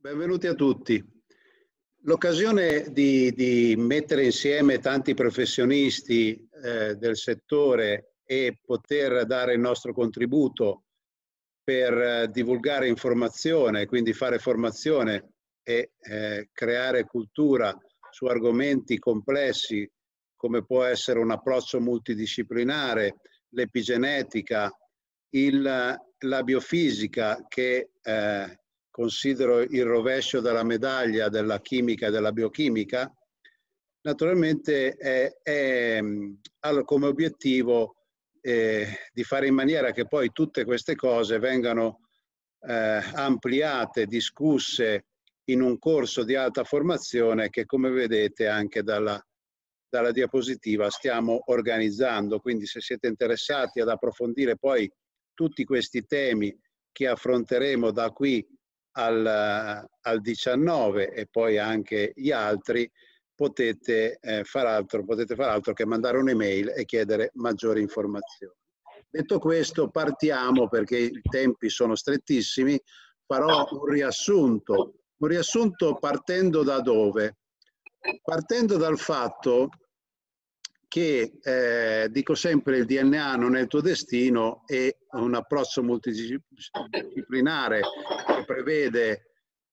Benvenuti a tutti. L'occasione di mettere insieme tanti professionisti del settore e poter dare il nostro contributo per divulgare informazione, quindi fare formazione e creare cultura su argomenti complessi come può essere un approccio multidisciplinare, l'epigenetica, la biofisica che considero il rovescio della medaglia della chimica e della biochimica, naturalmente ha come obiettivo di fare in maniera che poi tutte queste cose vengano ampliate, discusse in un corso di alta formazione che, come vedete anche dalla diapositiva, stiamo organizzando. Quindi se siete interessati ad approfondire poi tutti questi temi che affronteremo da qui al 19 e poi anche gli altri, potete far altro che mandare un'email e chiedere maggiori informazioni. Detto questo, partiamo perché i tempi sono strettissimi. Farò un riassunto partendo da dove? Partendo dal fatto che, dico sempre, il DNA non è il tuo destino, è un approccio multidisciplinare che prevede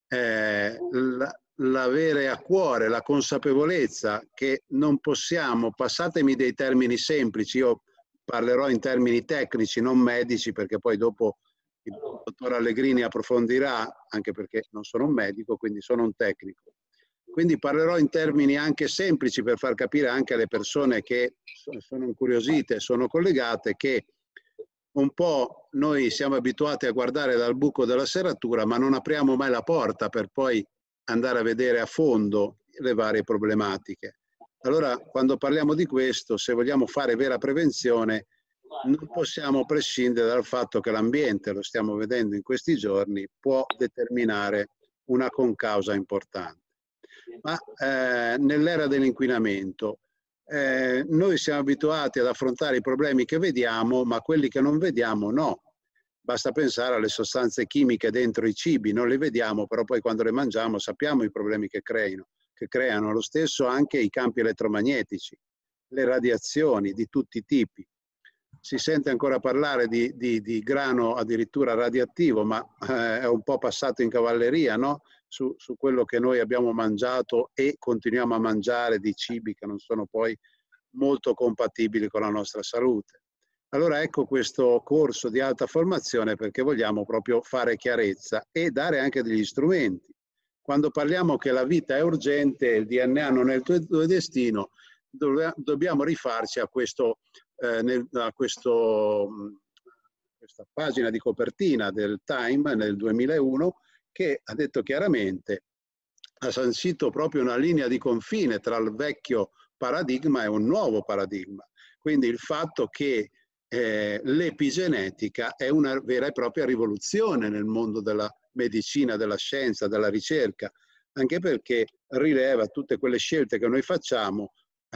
l'avere a cuore la consapevolezza che non possiamo, passatemi dei termini semplici, io parlerò in termini tecnici, non medici, perché poi dopo il dottor Allegrini approfondirà, anche perché non sono un medico, quindi sono un tecnico. Quindi parlerò in termini anche semplici per far capire anche alle persone che sono incuriosite, sono collegate, che un po' noi siamo abituati a guardare dal buco della serratura, ma non apriamo mai la porta per poi andare a vedere a fondo le varie problematiche. Allora, quando parliamo di questo, se vogliamo fare vera prevenzione, non possiamo prescindere dal fatto che l'ambiente, lo stiamo vedendo in questi giorni, può determinare una concausa importante. Ma nell'era dell'inquinamento noi siamo abituati ad affrontare i problemi che vediamo, ma quelli che non vediamo no. Basta pensare alle sostanze chimiche dentro i cibi, non le vediamo, però poi quando le mangiamo sappiamo i problemi che creano. Lo stesso anche i campi elettromagnetici, le radiazioni di tutti i tipi. Si sente ancora parlare di grano addirittura radioattivo, ma è un po' passato in cavalleria, no? Su quello che noi abbiamo mangiato e continuiamo a mangiare di cibi che non sono poi molto compatibili con la nostra salute. Allora ecco questo corso di alta formazione perché vogliamo proprio fare chiarezza e dare anche degli strumenti. Quando parliamo che la vita è urgente, il DNA non è il tuo destino, dobbiamo rifarci a questa pagina di copertina del Time nel 2001 che ha detto chiaramente, ha sancito proprio una linea di confine tra il vecchio paradigma e un nuovo paradigma. Quindi il fatto che l'epigenetica è una vera e propria rivoluzione nel mondo della medicina, della scienza, della ricerca, anche perché rileva tutte quelle scelte che noi facciamo,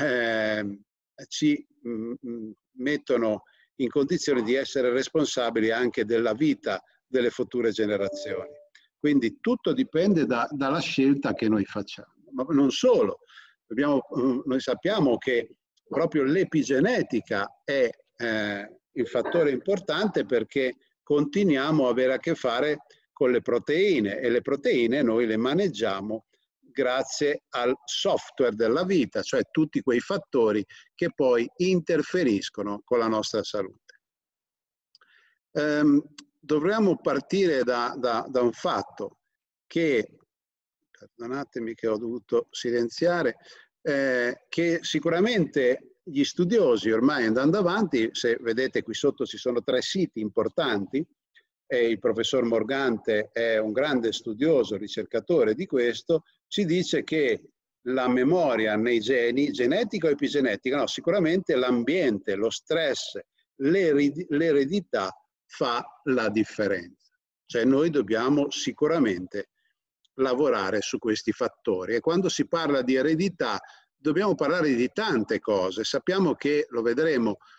ci mettono in condizione di essere responsabili anche della vita delle future generazioni. Quindi tutto dipende dalla scelta che noi facciamo. Ma non solo, noi sappiamo che proprio l'epigenetica è il fattore importante perché continuiamo a avere a che fare con le proteine e le proteine noi le maneggiamo grazie al software della vita, cioè tutti quei fattori che poi interferiscono con la nostra salute. Dovremmo partire da un fatto che, perdonatemi che ho dovuto silenziare, che sicuramente gli studiosi ormai andando avanti, se vedete qui sotto ci sono 3 siti importanti, e il professor Morgante è un grande studioso, ricercatore di questo, ci dice che la memoria nei geni, genetica o epigenetica, no, sicuramente l'ambiente, lo stress, l'eredità fa la differenza. Cioè noi dobbiamo sicuramente lavorare su questi fattori e quando si parla di eredità dobbiamo parlare di tante cose. Sappiamo che, lo vedremo,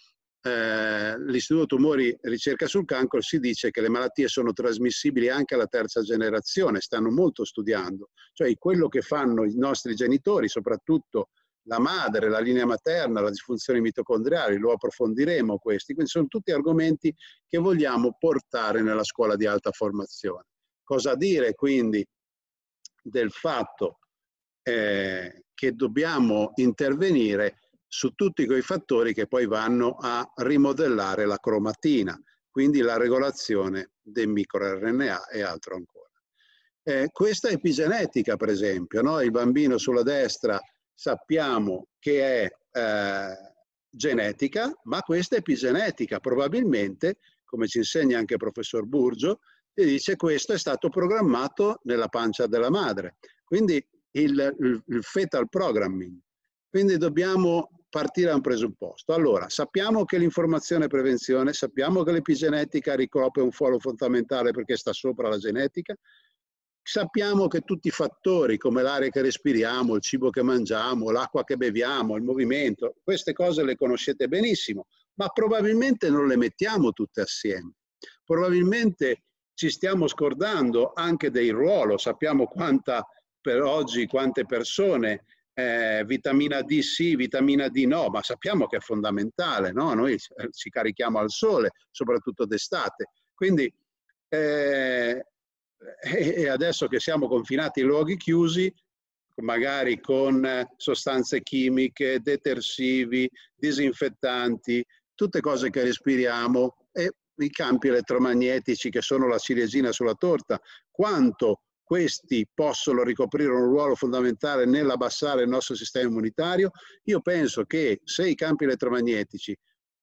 l'Istituto Tumori Ricerca sul Cancro si dice che le malattie sono trasmissibili anche alla terza generazione, stanno molto studiando, cioè quello che fanno i nostri genitori, soprattutto la madre, la linea materna, la disfunzione mitocondriale, lo approfondiremo questi, quindi sono tutti argomenti che vogliamo portare nella scuola di alta formazione. Cosa dire quindi del fatto che dobbiamo intervenire su tutti quei fattori che poi vanno a rimodellare la cromatina, quindi la regolazione dei microRNA e altro ancora. Questa epigenetica, per esempio, no? Il bambino sulla destra sappiamo che è genetica, ma questa epigenetica probabilmente, come ci insegna anche il professor Burgio, ti dice questo è stato programmato nella pancia della madre. Quindi il fetal programming. Quindi dobbiamo partire da un presupposto. Allora, sappiamo che l'informazione è prevenzione, sappiamo che l'epigenetica ricopre un ruolo fondamentale perché sta sopra la genetica, sappiamo che tutti i fattori come l'aria che respiriamo, il cibo che mangiamo, l'acqua che beviamo, il movimento, queste cose le conoscete benissimo, ma probabilmente non le mettiamo tutte assieme. Probabilmente ci stiamo scordando anche del ruolo, sappiamo per oggi quante persone vitamina D sì, vitamina D no, ma sappiamo che è fondamentale, no? Noi ci carichiamo al sole, soprattutto d'estate. Quindi e adesso che siamo confinati in luoghi chiusi, magari con sostanze chimiche, detersivi, disinfettanti, tutte cose che respiriamo, e i campi elettromagnetici che sono la ciliegina sulla torta, quanto questi possono ricoprire un ruolo fondamentale nell'abbassare il nostro sistema immunitario. Io penso che se i campi elettromagnetici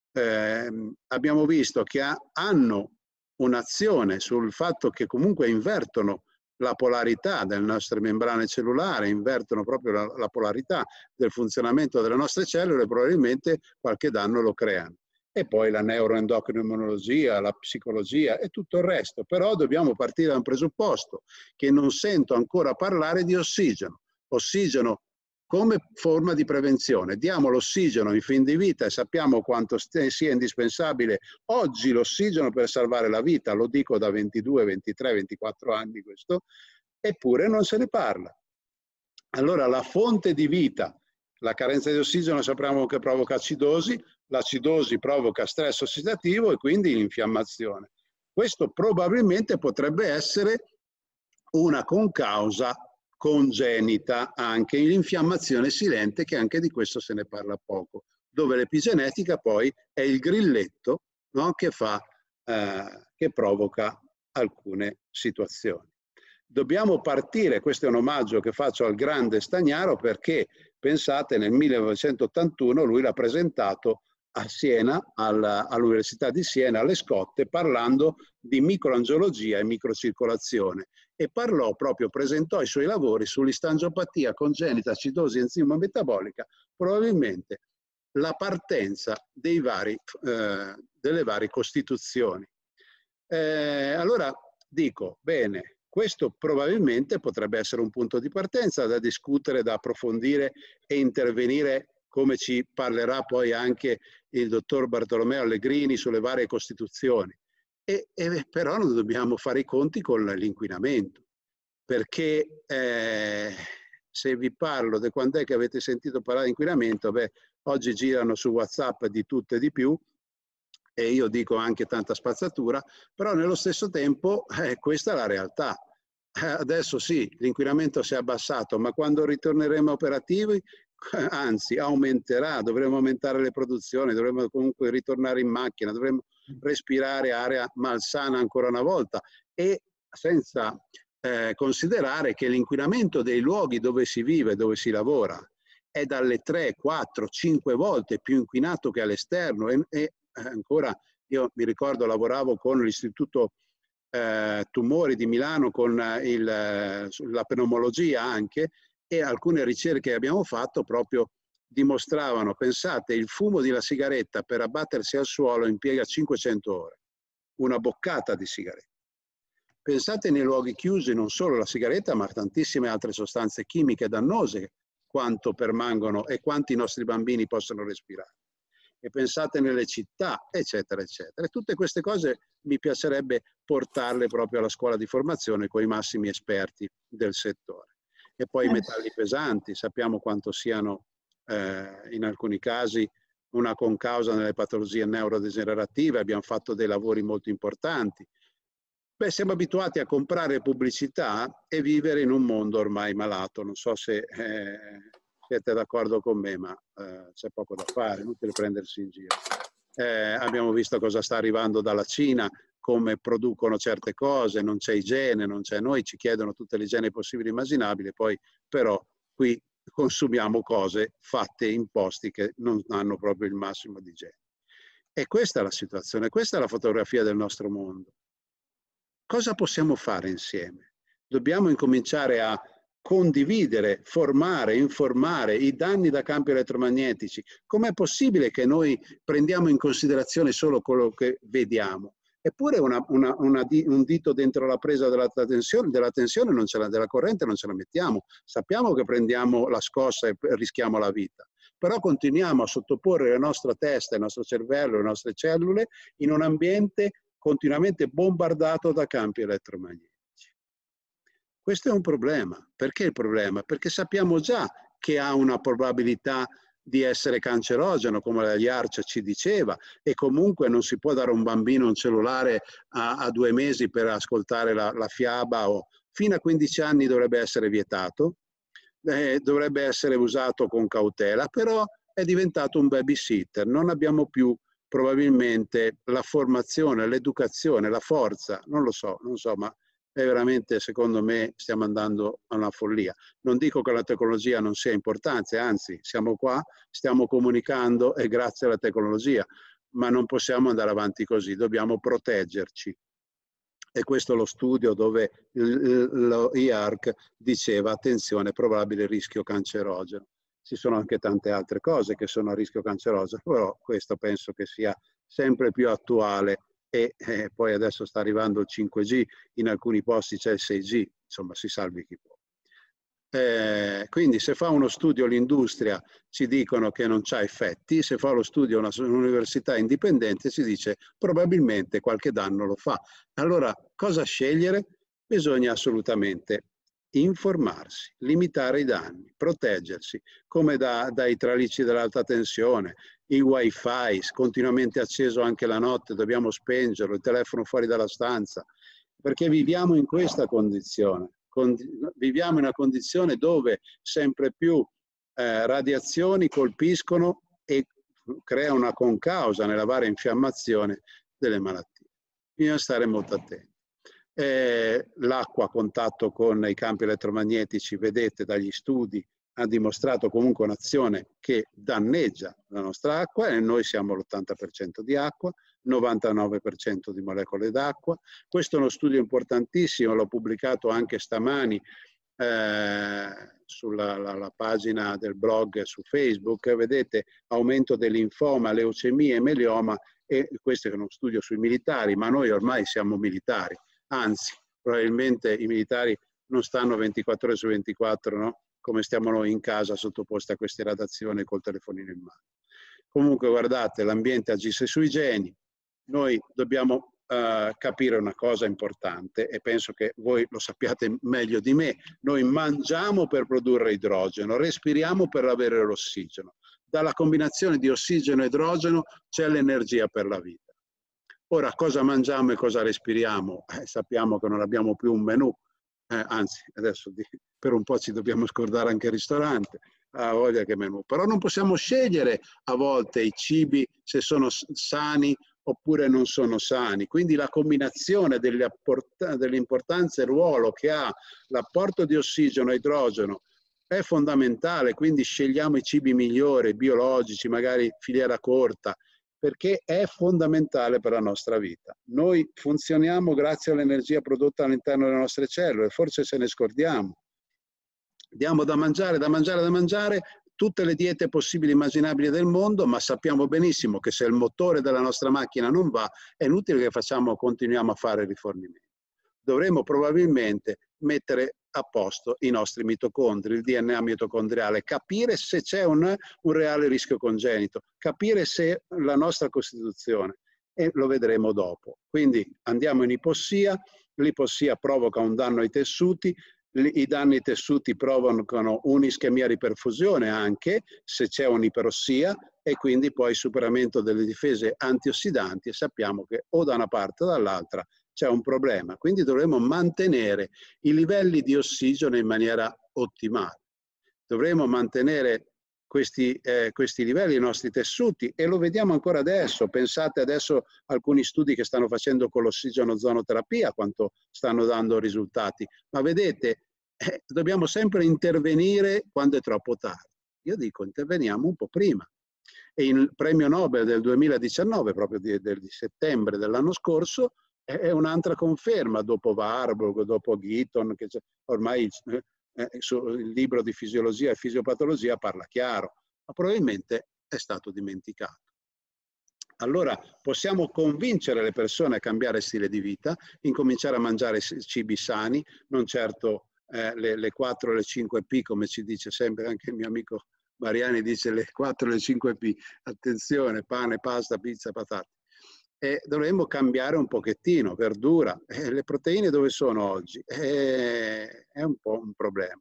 abbiamo visto che hanno un'azione sul fatto che comunque invertono la polarità delle nostre membrane cellulari, invertono proprio la polarità del funzionamento delle nostre cellule, probabilmente qualche danno lo creano. E poi la neuroendocrinologia, la psicologia e tutto il resto. Però dobbiamo partire da un presupposto che non sento ancora parlare di ossigeno. Ossigeno come forma di prevenzione. Diamo l'ossigeno in fin di vita e sappiamo quanto sia indispensabile oggi l'ossigeno per salvare la vita, lo dico da 22, 23, 24 anni questo, eppure non se ne parla. Allora la fonte di vita, la carenza di ossigeno sappiamo che provoca acidosi, l'acidosi provoca stress ossidativo e quindi l'infiammazione. Questo probabilmente potrebbe essere una concausa congenita, anche l'infiammazione silente, che anche di questo se ne parla poco, dove l'epigenetica poi è il grilletto, no? che provoca alcune situazioni. Dobbiamo partire, questo è un omaggio che faccio al grande Stagnaro, perché pensate nel 1981 lui l'ha presentato a Siena, all'Università di Siena, alle Scotte, parlando di microangiologia e microcircolazione, e presentò i suoi lavori sull'istangiopatia congenita acidosi enzima metabolica, probabilmente la partenza delle varie costituzioni. Allora dico, bene, questo probabilmente potrebbe essere un punto di partenza da discutere, da approfondire e intervenire, come ci parlerà poi anche il dottor Bartolomeo Allegrini sulle varie costituzioni. Però non dobbiamo fare i conti con l'inquinamento, perché se vi parlo di quando è che avete sentito parlare di inquinamento, beh, oggi girano su WhatsApp di tutto e di più, e io dico anche tanta spazzatura, però nello stesso tempo questa è la realtà. Adesso sì, l'inquinamento si è abbassato, ma quando ritorneremo operativi, anzi aumenterà, dovremo aumentare le produzioni, dovremo comunque ritornare in macchina, dovremo respirare aria malsana ancora una volta, e senza considerare che l'inquinamento dei luoghi dove si vive, dove si lavora, è dalle 3, 4, 5 volte più inquinato che all'esterno, e ancora io mi ricordo lavoravo con l'Istituto Tumori di Milano, con la pneumologia anche, e alcune ricerche che abbiamo fatto proprio dimostravano, pensate, il fumo di una sigaretta per abbattersi al suolo impiega 500 ore, una boccata di sigaretta. Pensate nei luoghi chiusi non solo la sigaretta, ma tantissime altre sostanze chimiche dannose quanto permangono e quanti i nostri bambini possono respirare. e pensate nelle città, eccetera, eccetera. E tutte queste cose mi piacerebbe portarle proprio alla scuola di formazione con i massimi esperti del settore. E poi i metalli pesanti, sappiamo quanto siano in alcuni casi una concausa nelle patologie neurodegenerative, abbiamo fatto dei lavori molto importanti. Beh, siamo abituati a comprare pubblicità e vivere in un mondo ormai malato. Non so se siete d'accordo con me, ma c'è poco da fare, è inutile prendersi in giro. Abbiamo visto cosa sta arrivando dalla Cina, come producono certe cose, non c'è igiene, non c'è. Noi ci chiedono tutte le igiene possibili e immaginabili, poi però qui consumiamo cose fatte in posti che non hanno proprio il massimo di igiene. E questa è la situazione, questa è la fotografia del nostro mondo. Cosa possiamo fare insieme? Dobbiamo incominciare a condividere, formare, informare i danni da campi elettromagnetici. Com'è possibile che noi prendiamo in considerazione solo quello che vediamo? Eppure un dito dentro la presa della tensione della corrente non ce la mettiamo. Sappiamo che prendiamo la scossa e rischiamo la vita, però continuiamo a sottoporre la nostra testa, il nostro cervello, le nostre cellule in un ambiente continuamente bombardato da campi elettromagnetici. Questo è un problema. Perché il problema? Perché sappiamo già che ha una probabilità di essere cancerogeno, come la IARC ci diceva, e comunque non si può dare a un bambino un cellulare a 2 mesi per ascoltare la fiaba, o fino a 15 anni dovrebbe essere vietato, dovrebbe essere usato con cautela, però è diventato un babysitter. Non abbiamo più probabilmente la formazione, l'educazione, la forza, non lo so, ma è veramente, secondo me, stiamo andando a una follia. Non dico che la tecnologia non sia importante, anzi, siamo qua, stiamo comunicando e grazie alla tecnologia, ma non possiamo andare avanti così, dobbiamo proteggerci. E questo è lo studio dove l'IARC diceva, attenzione, probabile rischio cancerogeno. Ci sono anche tante altre cose che sono a rischio cancerogeno, però questo penso che sia sempre più attuale. E poi adesso sta arrivando il 5G, in alcuni posti c'è il 6G, insomma si salvi chi può. Quindi se fa uno studio l'industria ci dicono che non c'ha effetti, se fa lo studio un'università indipendente ci dice probabilmente qualche danno lo fa. Allora cosa scegliere? Bisogna assolutamente informarsi, limitare i danni, proteggersi, come dai tralicci dell'alta tensione, i wifi continuamente acceso anche la notte, dobbiamo spengerlo, il telefono fuori dalla stanza, perché viviamo in questa condizione, viviamo in una condizione dove sempre più radiazioni colpiscono e crea una concausa nella varia infiammazione delle malattie. Bisogna stare molto attenti. L'acqua a contatto con i campi elettromagnetici, vedete dagli studi, ha dimostrato comunque un'azione che danneggia la nostra acqua, e noi siamo l'80% di acqua, 99% di molecole d'acqua. Questo è uno studio importantissimo, l'ho pubblicato anche stamani sulla pagina del blog su Facebook. Vedete, aumento del linfoma, leucemia e melioma, e questo è uno studio sui militari, ma noi ormai siamo militari. Anzi, probabilmente i militari non stanno 24 ore su 24, no? Come stiamo noi in casa sottoposti a queste radiazioni col telefonino in mano. Comunque guardate, l'ambiente agisce sui geni, noi dobbiamo capire una cosa importante, e penso che voi lo sappiate meglio di me: noi mangiamo per produrre idrogeno, respiriamo per avere l'ossigeno. Dalla combinazione di ossigeno e idrogeno c'è l'energia per la vita. Ora, cosa mangiamo e cosa respiriamo? Sappiamo che non abbiamo più un menù, anzi, adesso per un po' ci dobbiamo scordare anche il ristorante, voglia che menù. Però non possiamo scegliere a volte i cibi se sono sani oppure non sono sani. Quindi la combinazione dell'importanza e il ruolo che ha l'apporto di ossigeno e idrogeno è fondamentale, quindi scegliamo i cibi migliori, biologici, magari filiera corta, perché è fondamentale per la nostra vita. Noi funzioniamo grazie all'energia prodotta all'interno delle nostre cellule, forse se ne scordiamo. Diamo da mangiare, tutte le diete possibili e immaginabili del mondo, ma sappiamo benissimo che se il motore della nostra macchina non va, è inutile che continuiamo a fare rifornimenti. Dovremmo probabilmente mettere a posto i nostri mitocondri, il DNA mitocondriale, capire se c'è un reale rischio congenito, capire se la nostra costituzione, e lo vedremo dopo. Quindi andiamo in ipossia, l'ipossia provoca un danno ai tessuti, i danni ai tessuti provocano un'ischemia riperfusione anche se c'è un'iperossia, e quindi poi superamento delle difese antiossidanti, e sappiamo che o da una parte o dall'altra c'è un problema. Quindi dovremo mantenere i livelli di ossigeno in maniera ottimale. Dovremo mantenere questi livelli, i nostri tessuti, e lo vediamo ancora adesso. Pensate adesso a alcuni studi che stanno facendo con l'ossigeno-ozonoterapia, quanto stanno dando risultati. Ma vedete, dobbiamo sempre intervenire quando è troppo tardi. Io dico, interveniamo un po' prima. E il premio Nobel del 2019, proprio di settembre dell'anno scorso, è un'altra conferma, dopo Warburg, dopo Gitton, che ormai il libro di fisiologia e fisiopatologia parla chiaro, ma probabilmente è stato dimenticato. Allora possiamo convincere le persone a cambiare stile di vita, incominciare a mangiare cibi sani, non certo le 4 o le 5 P, come ci dice sempre anche il mio amico Mariani, dice le 4 o le 5 P, attenzione, pane, pasta, pizza, patate. E dovremmo cambiare un pochettino, verdura. Le proteine dove sono oggi? È un po' un problema.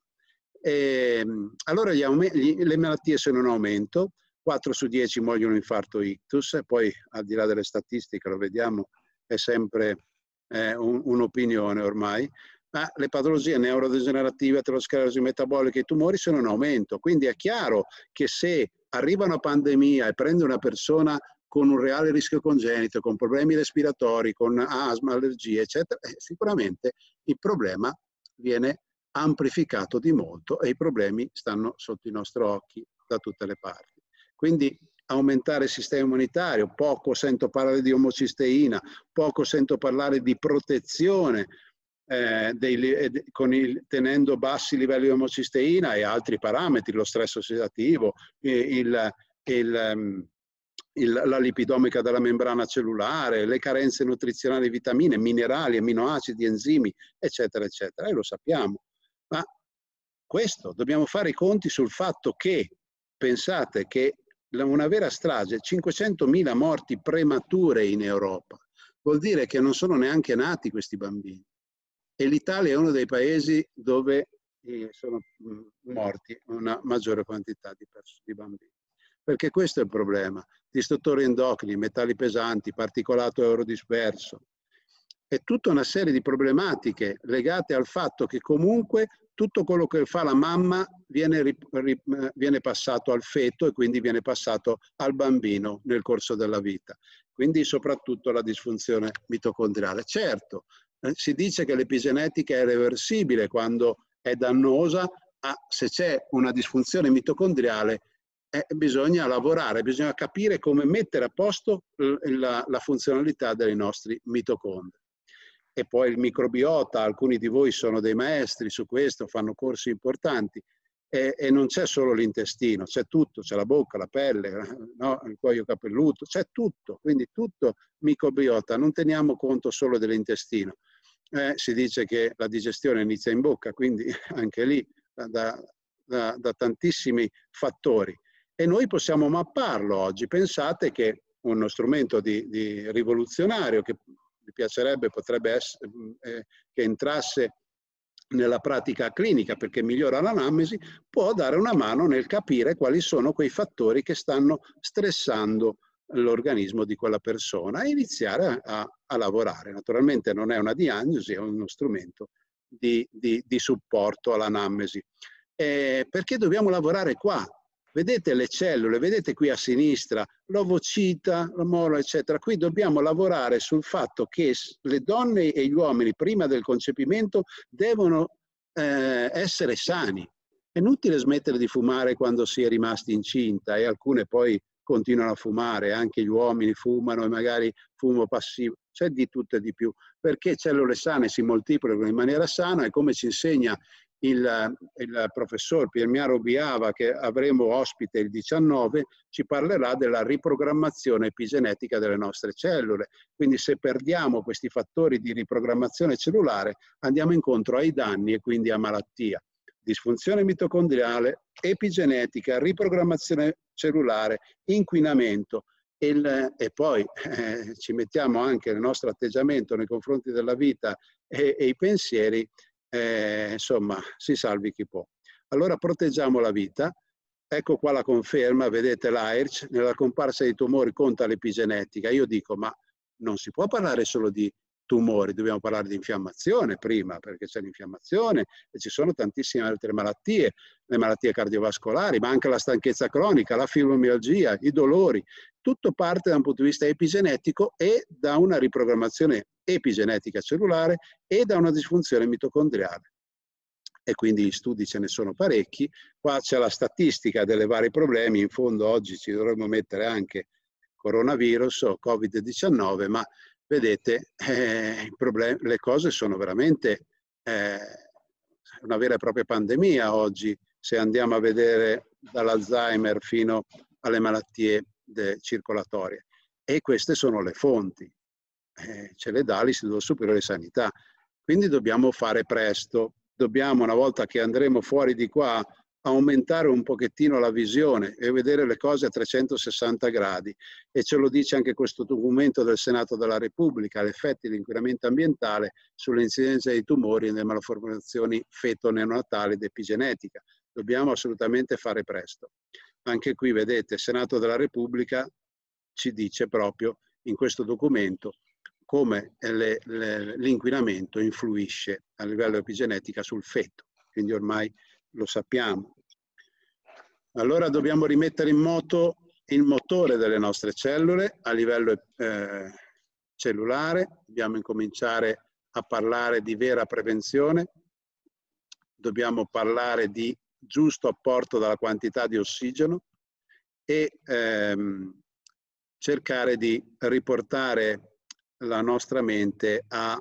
Allora le malattie sono in aumento, 4 su 10 muoiono di infarto ictus, e poi al di là delle statistiche, lo vediamo, è sempre un'opinione ormai, ma le patologie neurodegenerative, aterosclerosi metabolica e i tumori sono in aumento. Quindi è chiaro che se arriva una pandemia e prende una persona con un reale rischio congenito, con problemi respiratori, con asma, allergie, eccetera, sicuramente il problema viene amplificato di molto e i problemi stanno sotto i nostri occhi da tutte le parti. Quindi aumentare il sistema immunitario, poco sento parlare di omocisteina, poco sento parlare di protezione tenendo bassi livelli di omocisteina e altri parametri, lo stress ossidativo, la lipidomica della membrana cellulare, le carenze nutrizionali di vitamine, minerali, aminoacidi, enzimi, eccetera, eccetera. E lo sappiamo. Ma questo, dobbiamo fare i conti sul fatto che, pensate che una vera strage, 500.000 morti premature in Europa, vuol dire che non sono neanche nati questi bambini. E l'Italia è uno dei paesi dove sono morti una maggiore quantità di bambini. Perché questo è il problema. Disruttori endocrini, metalli pesanti, particolato eurodisperso. È tutta una serie di problematiche legate al fatto che comunque tutto quello che fa la mamma viene passato al feto e quindi viene passato al bambino nel corso della vita. Quindi soprattutto la disfunzione mitocondriale. Certo, si dice che l'epigenetica è reversibile quando è dannosa, ma se c'è una disfunzione mitocondriale bisogna lavorare, bisogna capire come mettere a posto la funzionalità dei nostri mitocondri. E poi il microbiota, alcuni di voi sono dei maestri su questo, fanno corsi importanti, e non c'è solo l'intestino, c'è tutto, c'è la bocca, la pelle, no? Il cuoio capelluto, c'è tutto, quindi tutto microbiota, non teniamo conto solo dell'intestino. Si dice che la digestione inizia in bocca, quindi anche lì da tantissimi fattori. E noi possiamo mapparlo oggi. Pensate che uno strumento di rivoluzionario che mi piacerebbe, potrebbe essere, che entrasse nella pratica clinica perché migliora l'anamnesi, può dare una mano nel capire quali sono quei fattori che stanno stressando l'organismo di quella persona e iniziare a lavorare. Naturalmente non è una diagnosi, è uno strumento di supporto all'anamnesi. Perché dobbiamo lavorare qua? Vedete le cellule, vedete qui a sinistra, l'ovocita, l'omolo, eccetera. Qui dobbiamo lavorare sul fatto che le donne e gli uomini prima del concepimento devono essere sani. È inutile smettere di fumare quando si è rimasti incinta, e alcune poi continuano a fumare, anche gli uomini fumano e magari fumo passivo. C'è di tutto e di più, perché cellule sane si moltiplicano in maniera sana, e come ci insegna il professor Piermiaro Biava, che avremo ospite il 19, ci parlerà della riprogrammazione epigenetica delle nostre cellule. Quindi se perdiamo questi fattori di riprogrammazione cellulare andiamo incontro ai danni e quindi a malattia. Disfunzione mitocondriale, epigenetica, riprogrammazione cellulare, inquinamento e poi ci mettiamo anche il nostro atteggiamento nei confronti della vita e i pensieri. Insomma, si salvi chi può. Allora proteggiamo la vita. Ecco qua la conferma, vedete l'AIRC, nella comparsa dei tumori conta l'epigenetica. Io dico, ma non si può parlare solo di tumori, dobbiamo parlare di infiammazione prima, perché c'è l'infiammazione e ci sono tantissime altre malattie, le malattie cardiovascolari, ma anche la stanchezza cronica, la fibromialgia, i dolori. Tutto parte da un punto di vista epigenetico e da una riprogrammazione epigenetica cellulare e da una disfunzione mitocondriale. E quindi gli studi ce ne sono parecchi. Qua c'è la statistica dei vari problemi. In fondo oggi ci dovremmo mettere anche coronavirus o Covid-19, ma vedete, le cose sono veramente una vera e propria pandemia oggi, se andiamo a vedere dall'Alzheimer fino alle malattie circolatorie. E queste sono le fonti. Ce le dà l'Istituto Superiore di Sanità. Quindi dobbiamo fare presto. Dobbiamo, una volta che andremo fuori di qua, aumentare un pochettino la visione e vedere le cose a 360 gradi. E ce lo dice anche questo documento del Senato della Repubblica, l'effetto dell'inquinamento ambientale sull'incidenza dei tumori e nelle malformazioni feto-neonatali ed epigenetica. Dobbiamo assolutamente fare presto. Anche qui vedete, Senato della Repubblica ci dice proprio in questo documento come l'inquinamento influisce a livello epigenetica sul feto. Quindi ormai lo sappiamo. Allora dobbiamo rimettere in moto il motore delle nostre cellule a livello cellulare. Dobbiamo incominciare a parlare di vera prevenzione. Dobbiamo parlare di giusto apporto della quantità di ossigeno e cercare di riportare la nostra mente a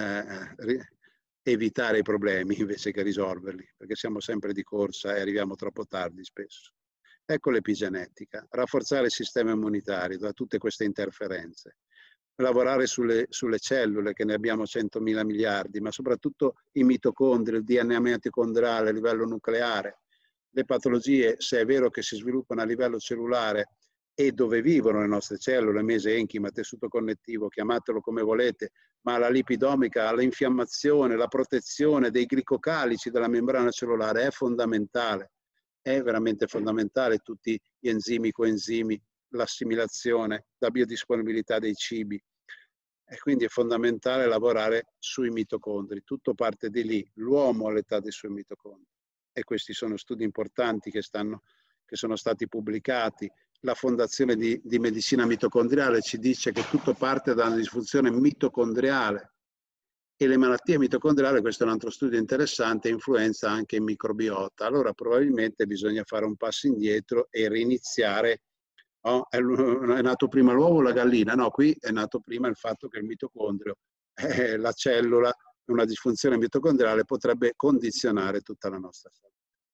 evitare i problemi invece che risolverli, perché siamo sempre di corsa e arriviamo troppo tardi spesso. Ecco l'epigenetica, rafforzare il sistema immunitario da tutte queste interferenze, lavorare sulle cellule, che ne abbiamo 100.000 miliardi, ma soprattutto i mitocondri, il DNA mitocondriale a livello nucleare, le patologie, se è vero che si sviluppano a livello cellulare, e dove vivono le nostre cellule, mesenchima, tessuto connettivo, chiamatelo come volete, ma la lipidomica, l'infiammazione, la protezione dei glicocalici della membrana cellulare è fondamentale, è veramente fondamentale, tutti gli enzimi, coenzimi, l'assimilazione, la biodisponibilità dei cibi, e quindi è fondamentale lavorare sui mitocondri, tutto parte di lì, l'uomo all'età dei suoi mitocondri, e questi sono studi importanti che sono stati pubblicati. La Fondazione di Medicina Mitocondriale ci dice che tutto parte da una disfunzione mitocondriale e le malattie mitocondriali, questo è un altro studio interessante, influenza anche il microbiota. Allora probabilmente bisogna fare un passo indietro e riniziare. Oh, è nato prima l'uovo o la gallina? No, qui è nato prima il fatto che il mitocondrio, la cellula, una disfunzione mitocondriale potrebbe condizionare tutta la nostra salute.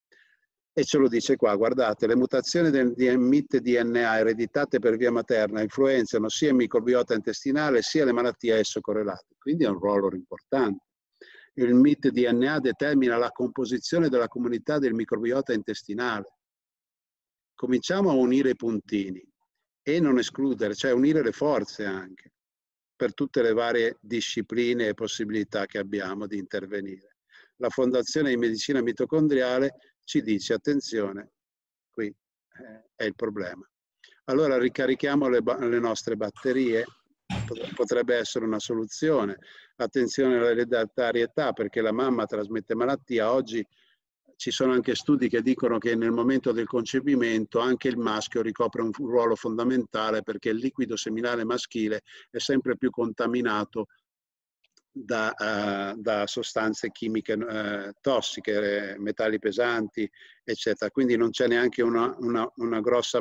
E ce lo dice qua, guardate, le mutazioni del MIT-DNA ereditate per via materna influenzano sia il microbiota intestinale sia le malattie a esso correlate, quindi ha un ruolo importante. Il MIT-DNA determina la composizione della comunità del microbiota intestinale. Cominciamo a unire i puntini e non escludere, cioè unire le forze anche, per tutte le varie discipline e possibilità che abbiamo di intervenire. La Fondazione di Medicina Mitocondriale ci dice, attenzione, qui è il problema. Allora ricarichiamo le nostre batterie, potrebbe essere una soluzione. Attenzione all'ereditarietà, perché la mamma trasmette malattia. Oggi ci sono anche studi che dicono che nel momento del concepimento anche il maschio ricopre un ruolo fondamentale, perché il liquido seminale maschile è sempre più contaminato da sostanze chimiche tossiche, metalli pesanti, eccetera. Quindi non c'è neanche una grossa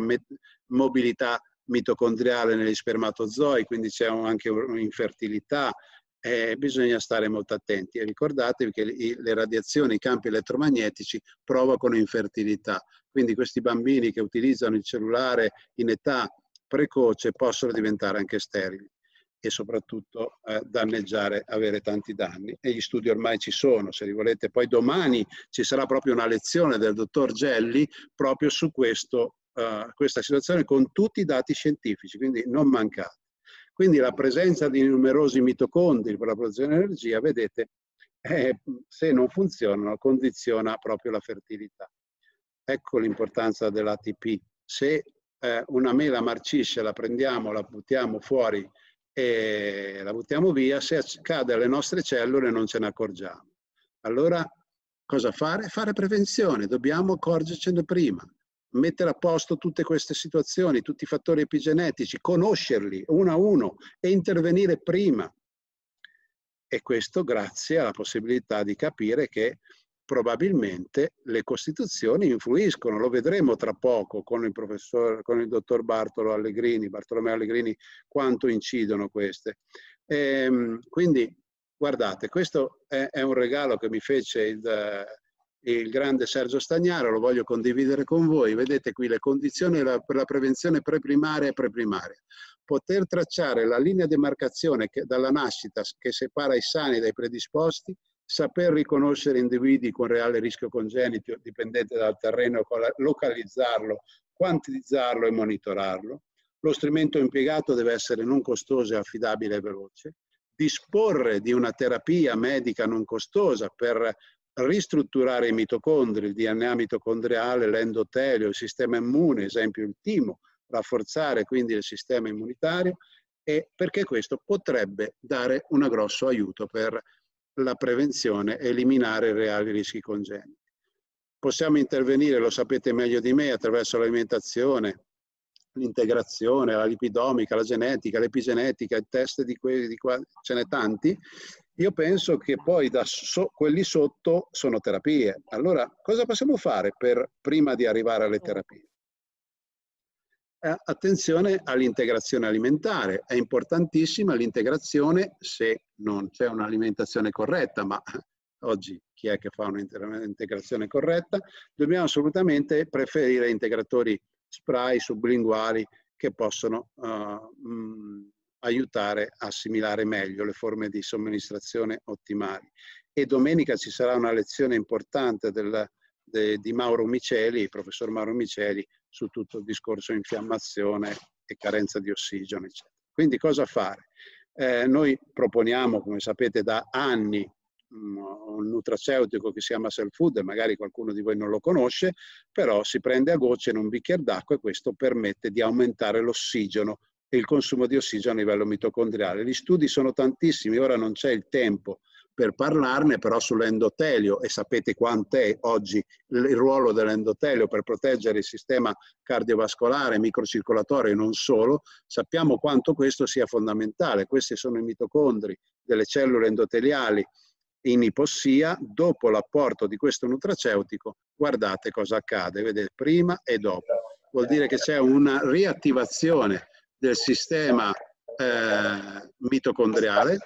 mobilità mitocondriale negli spermatozoi, quindi c'è anche un'infertilità, bisogna stare molto attenti. E ricordatevi che le radiazioni, i campi elettromagnetici provocano infertilità. Quindi questi bambini che utilizzano il cellulare in età precoce possono diventare anche sterili e soprattutto danneggiare, avere tanti danni. E gli studi ormai ci sono, se li volete. Poi domani ci sarà proprio una lezione del dottor Gelli proprio su questo, questa situazione con tutti i dati scientifici, quindi non mancate. Quindi la presenza di numerosi mitocondri per la produzione di energia, vedete, se non funzionano, condiziona proprio la fertilità. Ecco l'importanza dell'ATP. Se una mela marcisce, la prendiamo, la buttiamo fuori e la buttiamo via, se cade alle nostre cellule non ce ne accorgiamo. Allora, cosa fare? Fare prevenzione, dobbiamo accorgercene prima. Mettere a posto tutte queste situazioni, tutti i fattori epigenetici, conoscerli uno a uno e intervenire prima. E questo grazie alla possibilità di capire che probabilmente le costituzioni influiscono, lo vedremo tra poco con il dottor Bartolomeo Allegrini, quanto incidono queste. Quindi guardate, questo è un regalo che mi fece il grande Sergio Stagnaro, lo voglio condividere con voi. Vedete qui le condizioni per la prevenzione preprimaria e preprimaria. Poter tracciare la linea di demarcazione dalla nascita che separa i sani dai predisposti, saper riconoscere individui con reale rischio congenito dipendente dal terreno, localizzarlo, quantizzarlo e monitorarlo. Lo strumento impiegato deve essere non costoso e affidabile e veloce. Disporre di una terapia medica non costosa per ristrutturare i mitocondri, il DNA mitocondriale, l'endotelio, il sistema immune, esempio il timo, rafforzare quindi il sistema immunitario, e perché questo potrebbe dare un grosso aiuto per la prevenzione e eliminare i reali rischi congeniti. Possiamo intervenire, lo sapete meglio di me, attraverso l'alimentazione, l'integrazione, la lipidomica, la genetica, l'epigenetica, i test di qua ce n'è tanti. Io penso che poi quelli sotto sono terapie. Allora, cosa possiamo fare prima di arrivare alle terapie? Attenzione all'integrazione alimentare. È importantissima l'integrazione se non c'è un'alimentazione corretta, ma oggi chi è che fa un'integrazione corretta? Dobbiamo assolutamente preferire integratori spray sublinguali che possono aiutare a assimilare meglio le forme di somministrazione ottimali. E domenica ci sarà una lezione importante di Mauro Miceli, il professor Mauro Miceli, su tutto il discorso infiammazione e carenza di ossigeno, eccetera. Quindi cosa fare? Noi proponiamo, come sapete, da anni un nutraceutico che si chiama Self Food, magari qualcuno di voi non lo conosce, però si prende a gocce in un bicchiere d'acqua e questo permette di aumentare l'ossigeno e il consumo di ossigeno a livello mitocondriale. Gli studi sono tantissimi, ora non c'è il tempo per parlarne, però sull'endotelio, e sapete quant'è oggi il ruolo dell'endotelio per proteggere il sistema cardiovascolare, microcircolatorio e non solo, sappiamo quanto questo sia fondamentale. Questi sono i mitocondri delle cellule endoteliali in ipossia. Dopo l'apporto di questo nutraceutico, guardate cosa accade, vedete, prima e dopo. Vuol dire che c'è una riattivazione del sistema mitocondriale,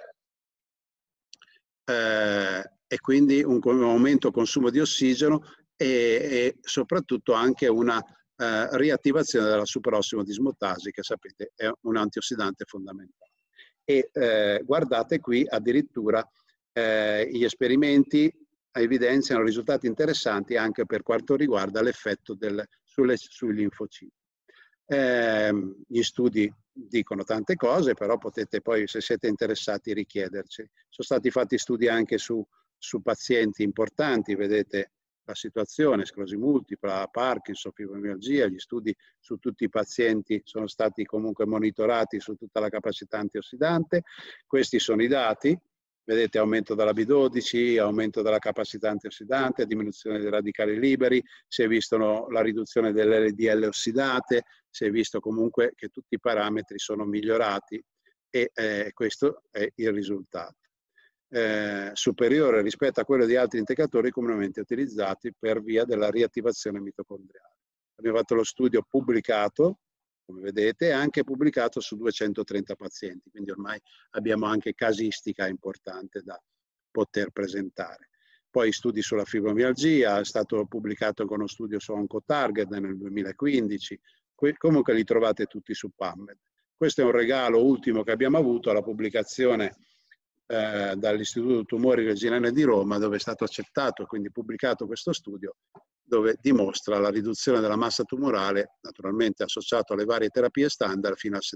e quindi un aumento consumo di ossigeno e soprattutto anche una riattivazione della superossimodismutasi, che sapete è un antiossidante fondamentale. E guardate qui addirittura gli esperimenti evidenziano risultati interessanti anche per quanto riguarda l'effetto sui linfociti. Gli studi dicono tante cose, però potete poi, se siete interessati, richiederci. Sono stati fatti studi anche su pazienti importanti, vedete la situazione, sclerosi multipla, Parkinson, fibromialgia. Gli studi su tutti i pazienti sono stati comunque monitorati su tutta la capacità antiossidante. Questi sono i dati. Vedete aumento della B12, aumento della capacità antiossidante, diminuzione dei radicali liberi, si è visto la riduzione delle LDL ossidate, si è visto comunque che tutti i parametri sono migliorati e questo è il risultato. Superiore rispetto a quello di altri integratori comunemente utilizzati per via della riattivazione mitocondriale. Abbiamo fatto lo studio pubblicato come vedete, e anche pubblicato su 230 pazienti, quindi ormai abbiamo anche casistica importante da poter presentare. Poi studi sulla fibromialgia, è stato pubblicato con uno studio su OncoTarget nel 2015, comunque li trovate tutti su PubMed. Questo è un regalo ultimo che abbiamo avuto, la pubblicazione dall'Istituto Tumori Reginale di Roma, dove è stato accettato, quindi pubblicato questo studio, dove dimostra la riduzione della massa tumorale, naturalmente associato alle varie terapie standard, fino al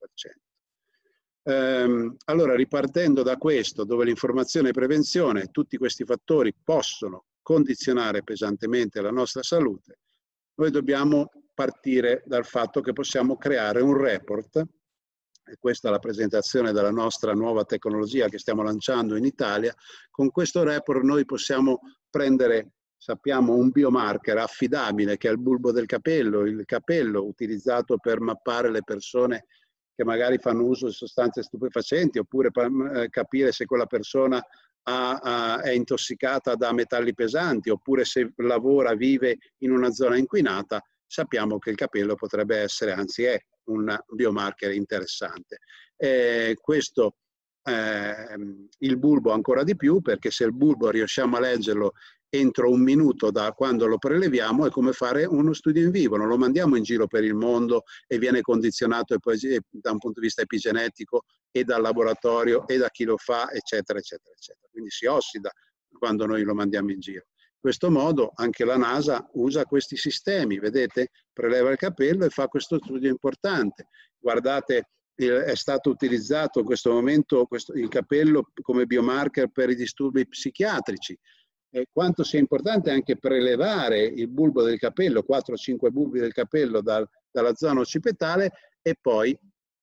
70%. Allora, ripartendo da questo, dove l'informazione e prevenzione, tutti questi fattori possono condizionare pesantemente la nostra salute, noi dobbiamo partire dal fatto che possiamo creare un report, e questa è la presentazione della nostra nuova tecnologia che stiamo lanciando in Italia. Con questo report noi possiamo prendere, sappiamo, un biomarker affidabile che è il bulbo del capello, il capello utilizzato per mappare le persone che magari fanno uso di sostanze stupefacenti, oppure per capire se quella persona è intossicata da metalli pesanti, oppure se lavora, vive in una zona inquinata. Sappiamo che il capello potrebbe essere, anzi è, un biomarker interessante. Questo il bulbo ancora di più, perché se il bulbo riusciamo a leggerlo entro un minuto da quando lo preleviamo, è come fare uno studio in vivo, non lo mandiamo in giro per il mondo e viene condizionato e poi da un punto di vista epigenetico e dal laboratorio e da chi lo fa, eccetera, eccetera, eccetera. Quindi si ossida quando noi lo mandiamo in giro. In questo modo anche la NASA usa questi sistemi, vedete? Preleva il capello e fa questo studio importante. Guardate, è stato utilizzato in questo momento il capello come biomarker per i disturbi psichiatrici. E quanto sia importante anche prelevare il bulbo del capello, 4-5 bulbi del capello dalla zona occipitale, e poi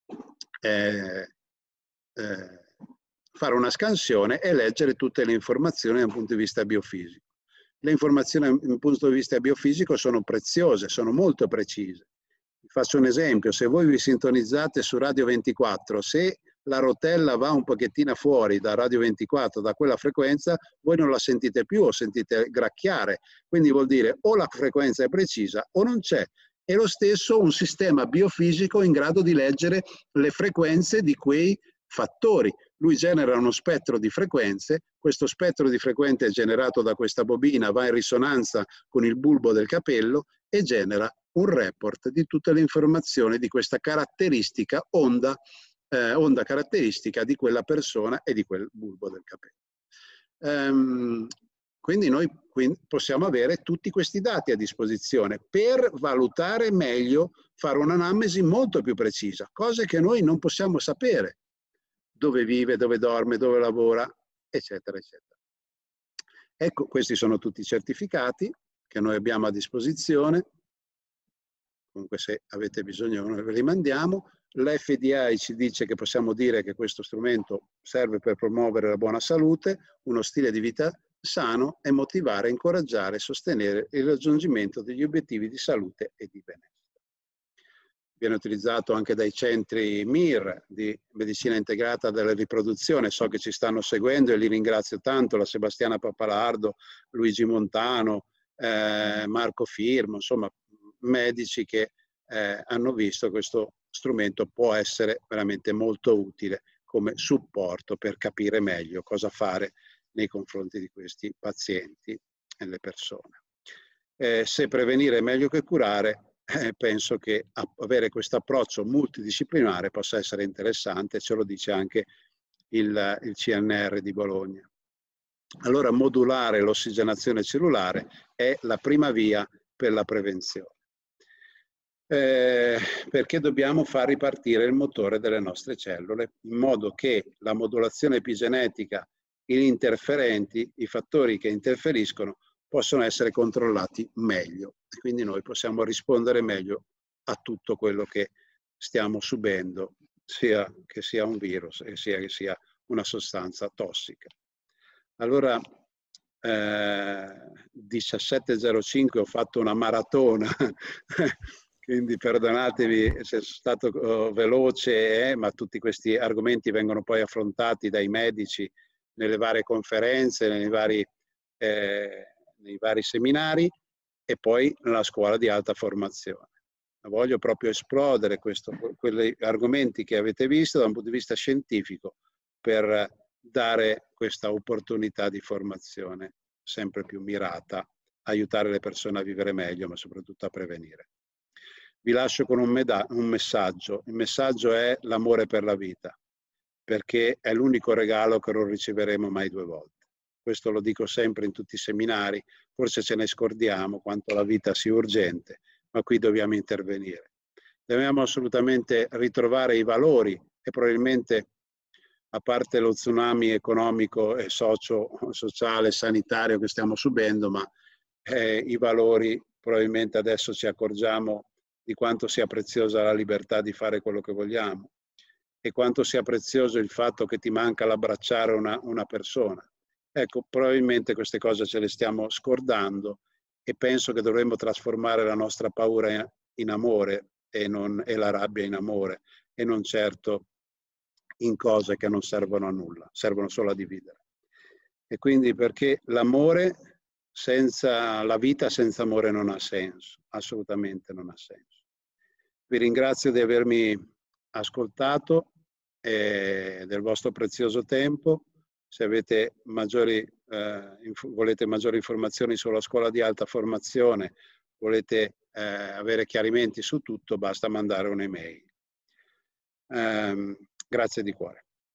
fare una scansione e leggere tutte le informazioni dal punto di vista biofisico. Le informazioni dal punto di vista biofisico sono preziose, sono molto precise. Vi faccio un esempio: se voi vi sintonizzate su Radio 24, se la rotella va un pochettino fuori da Radio 24, da quella frequenza, voi non la sentite più o sentite gracchiare. Quindi vuol dire o la frequenza è precisa o non c'è. E lo stesso un sistema biofisico in grado di leggere le frequenze di quei fattori. Lui genera uno spettro di frequenze, questo spettro di frequenze generato da questa bobina va in risonanza con il bulbo del capello e genera un report di tutte le informazioni di questa caratteristica onda caratteristica di quella persona e di quel bulbo del capello. Quindi noi possiamo avere tutti questi dati a disposizione per valutare meglio, fare un'anamnesi molto più precisa, cose che noi non possiamo sapere: dove vive, dove dorme, dove lavora, eccetera, eccetera. Ecco, questi sono tutti i certificati che noi abbiamo a disposizione. Comunque, se avete bisogno noi ve li mandiamo. L'FDA ci dice che possiamo dire che questo strumento serve per promuovere la buona salute, uno stile di vita sano e motivare, incoraggiare e sostenere il raggiungimento degli obiettivi di salute e di benessere. Viene utilizzato anche dai centri MIR di medicina integrata della riproduzione, so che ci stanno seguendo e li ringrazio tanto, la Sebastiana Papalardo, Luigi Montano, Marco Firmo, insomma medici che hanno visto questo strumento può essere veramente molto utile come supporto per capire meglio cosa fare nei confronti di questi pazienti e le persone. Se prevenire è meglio che curare, penso che avere questo approccio multidisciplinare possa essere interessante, ce lo dice anche il CNR di Bologna. Allora, modulare l'ossigenazione cellulare è la prima via per la prevenzione. Perché dobbiamo far ripartire il motore delle nostre cellule in modo che la modulazione epigenetica, gli interferenti, i fattori che interferiscono possono essere controllati meglio e quindi noi possiamo rispondere meglio a tutto quello che stiamo subendo, sia che sia un virus e sia che sia una sostanza tossica. Allora 17:05 ho fatto una maratona quindi perdonatemi se sono stato veloce, ma tutti questi argomenti vengono poi affrontati dai medici nelle varie conferenze, nei vari seminari e poi nella scuola di alta formazione. voglio proprio esplodere quegli argomenti che avete visto da un punto di vista scientifico per dare questa opportunità di formazione sempre più mirata, aiutare le persone a vivere meglio, ma soprattutto a prevenire. Vi lascio con un messaggio. Il messaggio è l'amore per la vita, perché è l'unico regalo che non riceveremo mai 2 volte. Questo lo dico sempre in tutti i seminari, forse ce ne scordiamo quanto la vita sia urgente, ma qui dobbiamo intervenire. Dobbiamo assolutamente ritrovare i valori e probabilmente, a parte lo tsunami economico e sociale, sanitario che stiamo subendo, ma i valori, probabilmente adesso ci accorgiamo di quanto sia preziosa la libertà di fare quello che vogliamo e quanto sia prezioso il fatto che ti manca l'abbracciare una persona. Ecco, probabilmente queste cose ce le stiamo scordando e penso che dovremmo trasformare la nostra paura in amore e la rabbia in amore e non certo in cose che non servono a nulla, servono solo a dividere. E quindi perché l'amore la vita senza amore non ha senso, assolutamente non ha senso. Vi ringrazio di avermi ascoltato e del vostro prezioso tempo. Se avete volete maggiori informazioni sulla scuola di alta formazione, volete avere chiarimenti su tutto, basta mandare un'email. Grazie di cuore.